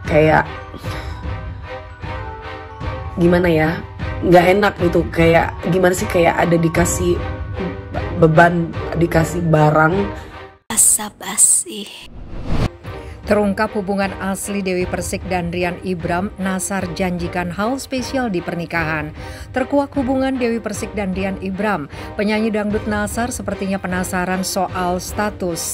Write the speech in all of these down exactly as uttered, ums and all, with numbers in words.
kayak gimana ya, nggak enak gitu. Kayak gimana sih, kayak ada dikasih beban, dikasih barang. Basa-basi. Terungkap hubungan asli Dewi Persik dan Rian Ibram, Nassar janjikan hal spesial di pernikahan. Terkuak hubungan Dewi Persik dan Rian Ibram, penyanyi dangdut Nassar sepertinya penasaran soal status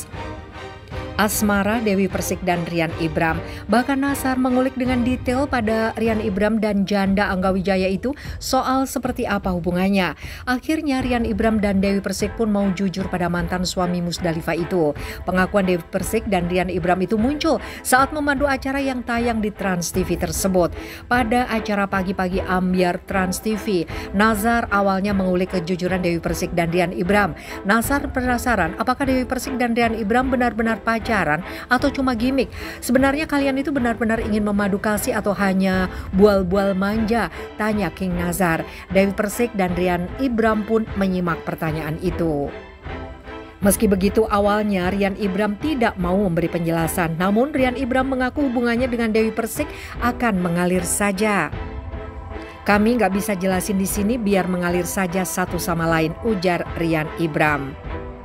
asmara Dewi Persik dan Rian Ibram. Bahkan Nassar mengulik dengan detail pada Rian Ibram dan janda Angga Wijaya itu soal seperti apa hubungannya. Akhirnya Rian Ibram dan Dewi Persik pun mau jujur pada mantan suami Musdalifah itu. Pengakuan Dewi Persik dan Rian Ibram itu muncul saat memandu acara yang tayang di Trans T V tersebut. Pada acara pagi-pagi ambyar Trans T V, Nassar awalnya mengulik kejujuran Dewi Persik dan Rian Ibram. Nassar penasaran apakah Dewi Persik dan Rian Ibram benar-benar pacaran atau cuma gimmick. Sebenarnya kalian itu benar-benar ingin memadu kasih atau hanya bual-bual manja? Tanya King Nassar. Dewi Persik dan Rian Ibram pun menyimak pertanyaan itu. Meski begitu, awalnya Rian Ibram tidak mau memberi penjelasan. Namun Rian Ibram mengaku hubungannya dengan Dewi Persik akan mengalir saja. Kami nggak bisa jelasin di sini, biar mengalir saja satu sama lain, ujar Rian Ibram.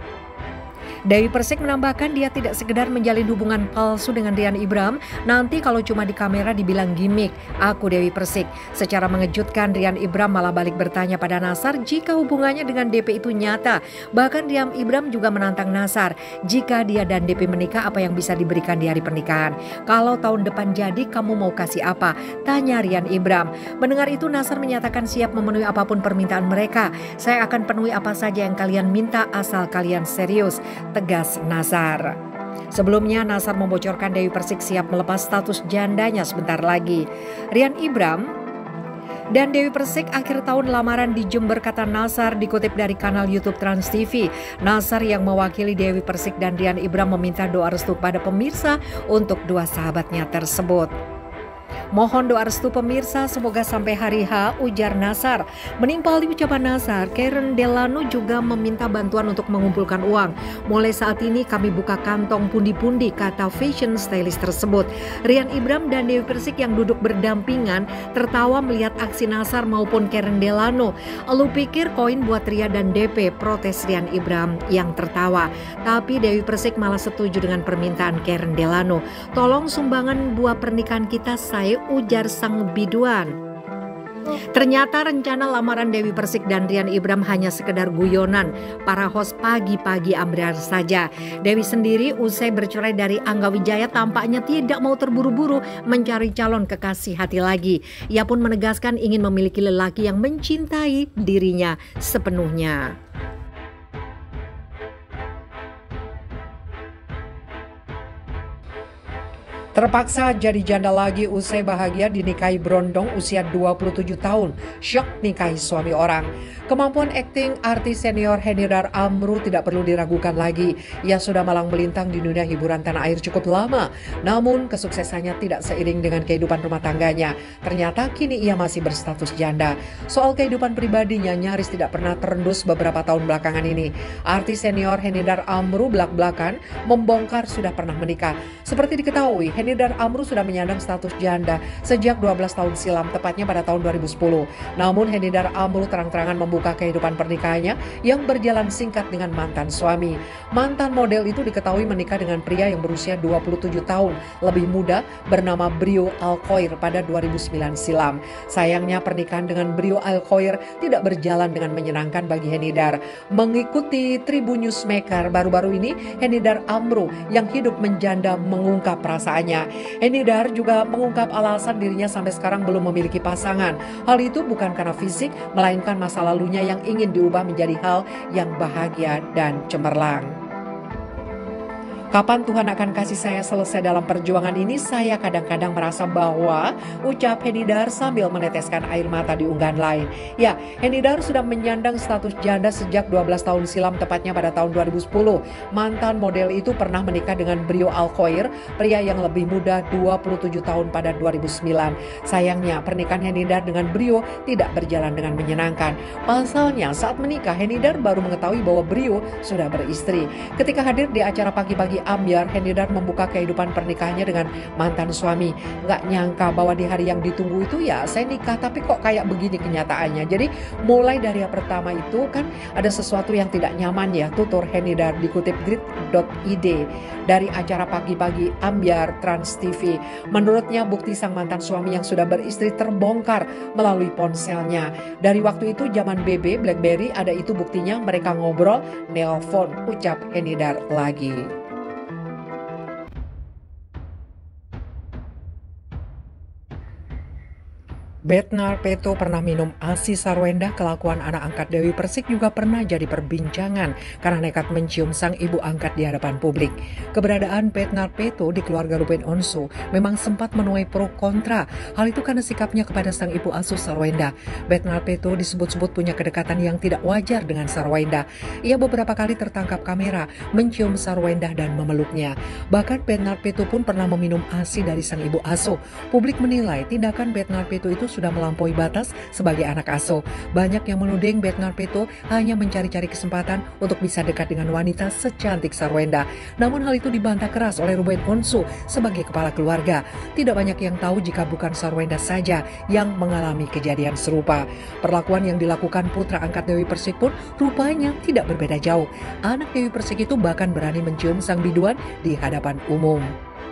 Dewi Persik menambahkan dia tidak sekedar menjalin hubungan palsu dengan Rian Ibram. Nanti kalau cuma di kamera dibilang gimmick, aku Dewi Persik. Secara mengejutkan, Rian Ibram malah balik bertanya pada Nassar jika hubungannya dengan D P itu nyata. Bahkan Rian Ibram juga menantang Nassar, jika dia dan D P menikah apa yang bisa diberikan di hari pernikahan. Kalau tahun depan jadi, kamu mau kasih apa? Tanya Rian Ibram. Mendengar itu, Nassar menyatakan siap memenuhi apapun permintaan mereka. Saya akan penuhi apa saja yang kalian minta asal kalian serius, tegas Nassar. Sebelumnya Nassar membocorkan Dewi Persik siap melepas status jandanya sebentar lagi. Rian Ibram dan Dewi Persik akhir tahun lamaran di Jember, kata Nassar, dikutip dari kanal YouTube Trans T V. Nassar yang mewakili Dewi Persik dan Rian Ibram meminta doa restu pada pemirsa untuk dua sahabatnya tersebut. Mohon doa restu pemirsa semoga sampai hari H, ujar Nassar. Menimpali ucapan Nassar, Karen Delano juga meminta bantuan untuk mengumpulkan uang. Mulai saat ini kami buka kantong pundi-pundi, kata fashion stylist tersebut. Rian Ibram dan Dewi Persik yang duduk berdampingan tertawa melihat aksi Nassar maupun Karen Delano. Lu pikir koin buat Ria dan D P, protes Rian Ibram yang tertawa. Tapi Dewi Persik malah setuju dengan permintaan Karen Delano. Tolong sumbangan buah pernikahan kita, saya, ujar sang biduan. Ternyata rencana lamaran Dewi Persik dan Rian Ibram hanya sekedar guyonan para host pagi-pagi ambyar saja. Dewi sendiri usai bercerai dari Angga Wijaya tampaknya tidak mau terburu-buru mencari calon kekasih hati lagi. Ia pun menegaskan ingin memiliki lelaki yang mencintai dirinya sepenuhnya. Terpaksa jadi janda lagi usai bahagia dinikahi berondong usia dua puluh tujuh tahun. Syok nikahi suami orang. Kemampuan akting artis senior Henidar Amru tidak perlu diragukan lagi. Ia sudah malang melintang di dunia hiburan tanah air cukup lama. Namun kesuksesannya tidak seiring dengan kehidupan rumah tangganya. Ternyata kini ia masih berstatus janda. Soal kehidupan pribadinya nyaris tidak pernah terendus beberapa tahun belakangan ini. Artis senior Henidar Amru belak-belakan membongkar sudah pernah menikah. Seperti diketahui, Henidar Amru sudah menyandang status janda sejak dua belas tahun silam, tepatnya pada tahun dua ribu sepuluh. Namun Henidar Amru terang-terangan membuka kehidupan pernikahannya yang berjalan singkat dengan mantan suami. Mantan model itu diketahui menikah dengan pria yang berusia dua puluh tujuh tahun, lebih muda, bernama Brio Alkhoir pada dua ribu sembilan silam. Sayangnya pernikahan dengan Brio Alkhoir tidak berjalan dengan menyenangkan bagi Henidar. Mengikuti Tribun Newsmaker baru-baru ini, Henidar Amru yang hidup menjanda mengungkap perasaannya. Henidar juga mengungkap alasan dirinya sampai sekarang belum memiliki pasangan. Hal itu bukan karena fisik, melainkan masa lalunya yang ingin diubah menjadi hal yang bahagia dan cemerlang. Kapan Tuhan akan kasih saya selesai dalam perjuangan ini? Saya kadang-kadang merasa bahwa, ucap Henidar sambil meneteskan air mata di unggahan lain. Ya, Henidar sudah menyandang status janda sejak dua belas tahun silam, tepatnya pada tahun dua ribu sepuluh. Mantan model itu pernah menikah dengan Brio Alkhoir, pria yang lebih muda dua puluh tujuh tahun pada dua ribu sembilan. Sayangnya pernikahan Henidar dengan Brio tidak berjalan dengan menyenangkan. Pasalnya saat menikah, Henidar baru mengetahui bahwa Brio sudah beristri. Ketika hadir di acara pagi-pagi Ambyar, Henidar membuka kehidupan pernikahannya dengan mantan suami. Nggak nyangka bahwa di hari yang ditunggu itu ya saya nikah, tapi kok kayak begini kenyataannya. Jadi mulai dari yang pertama itu kan ada sesuatu yang tidak nyaman ya, tutur Henidar, dikutip grid dot i d dari acara pagi-pagi Ambyar Trans T V. Menurutnya bukti sang mantan suami yang sudah beristri terbongkar melalui ponselnya. Dari waktu itu zaman B B, BlackBerry, ada itu buktinya mereka ngobrol, nelpon, ucap Henidar lagi. Betnar Peto pernah minum ASI Sarwenda. Kelakuan anak angkat Dewi Persik juga pernah jadi perbincangan karena nekat mencium sang ibu angkat di hadapan publik. Keberadaan Betnar Peto di keluarga Ruben Onsu memang sempat menuai pro kontra. Hal itu karena sikapnya kepada sang ibu asuh Sarwenda. Betnar Peto disebut-sebut punya kedekatan yang tidak wajar dengan Sarwenda. Ia beberapa kali tertangkap kamera mencium Sarwenda dan memeluknya. Bahkan Betnar Peto pun pernah meminum ASI dari sang ibu asuh. Publik menilai tindakan Betnar Peto itu sudah melampaui batas sebagai anak asuh. Banyak yang menuding Betnar Peto hanya mencari-cari kesempatan untuk bisa dekat dengan wanita secantik Sarwenda. Namun hal itu dibantah keras oleh Ruben Onsu sebagai kepala keluarga. Tidak banyak yang tahu jika bukan Sarwenda saja yang mengalami kejadian serupa. Perlakuan yang dilakukan putra angkat Dewi Persik pun rupanya tidak berbeda jauh. Anak Dewi Persik itu bahkan berani mencium sang biduan di hadapan umum.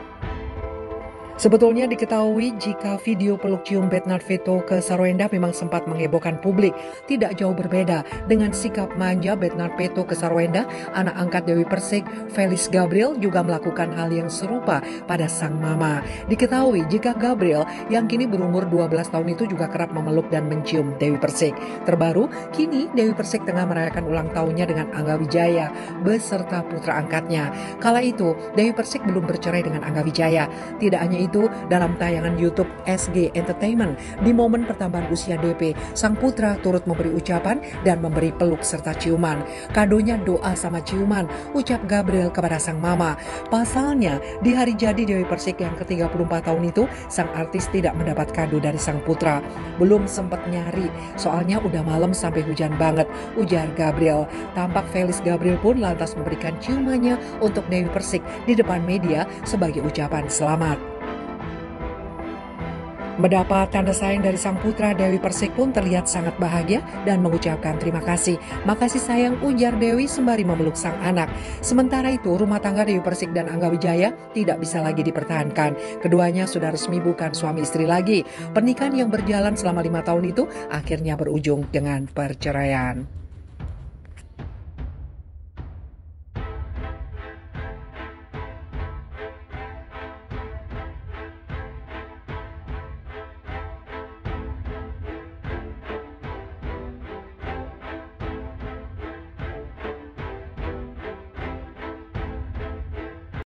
Sebetulnya diketahui jika video peluk cium Betnar Peto ke Sarwenda memang sempat menghebohkan publik. Tidak jauh berbeda dengan sikap manja Betnar Peto ke Sarwenda, anak angkat Dewi Persik, Felis Gabriel, juga melakukan hal yang serupa pada sang mama. Diketahui jika Gabriel yang kini berumur dua belas tahun itu juga kerap memeluk dan mencium Dewi Persik. Terbaru, kini Dewi Persik tengah merayakan ulang tahunnya dengan Angga Wijaya beserta putra angkatnya. Kala itu, Dewi Persik belum bercerai dengan Angga Wijaya. Tidak hanya itu, Itu dalam tayangan YouTube S G Entertainment di momen pertambahan usia D P, sang putra turut memberi ucapan dan memberi peluk serta ciuman. Kadonya doa sama ciuman, ucap Gabriel kepada sang mama. Pasalnya di hari jadi Dewi Persik yang ke tiga puluh empat tahun itu, sang artis tidak mendapat kado dari sang putra. Belum sempat nyari, soalnya udah malam sampai hujan banget, ujar Gabriel. Tampak Felis Gabriel pun lantas memberikan ciumannya untuk Dewi Persik di depan media sebagai ucapan selamat. Mendapat tanda sayang dari sang putra, Dewi Persik pun terlihat sangat bahagia dan mengucapkan terima kasih. Makasih sayang, ujar Dewi sembari memeluk sang anak. Sementara itu, rumah tangga Dewi Persik dan Angga Wijaya tidak bisa lagi dipertahankan. Keduanya sudah resmi bukan suami istri lagi. Pernikahan yang berjalan selama lima tahun itu akhirnya berujung dengan perceraian.